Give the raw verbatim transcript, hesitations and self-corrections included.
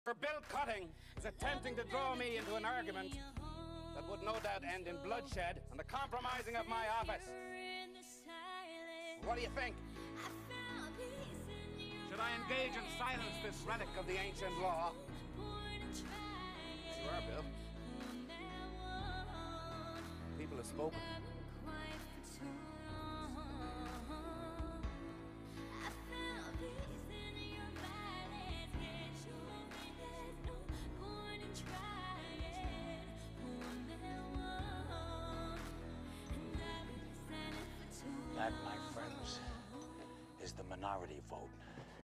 Bill Cutting was attempting to draw me into an argument that would no doubt end in bloodshed and the compromising of my office. What do you think? Should I engage and silence this relic of the ancient law? Sure, Bill. People have spoken. That, my friends, is the minority vote.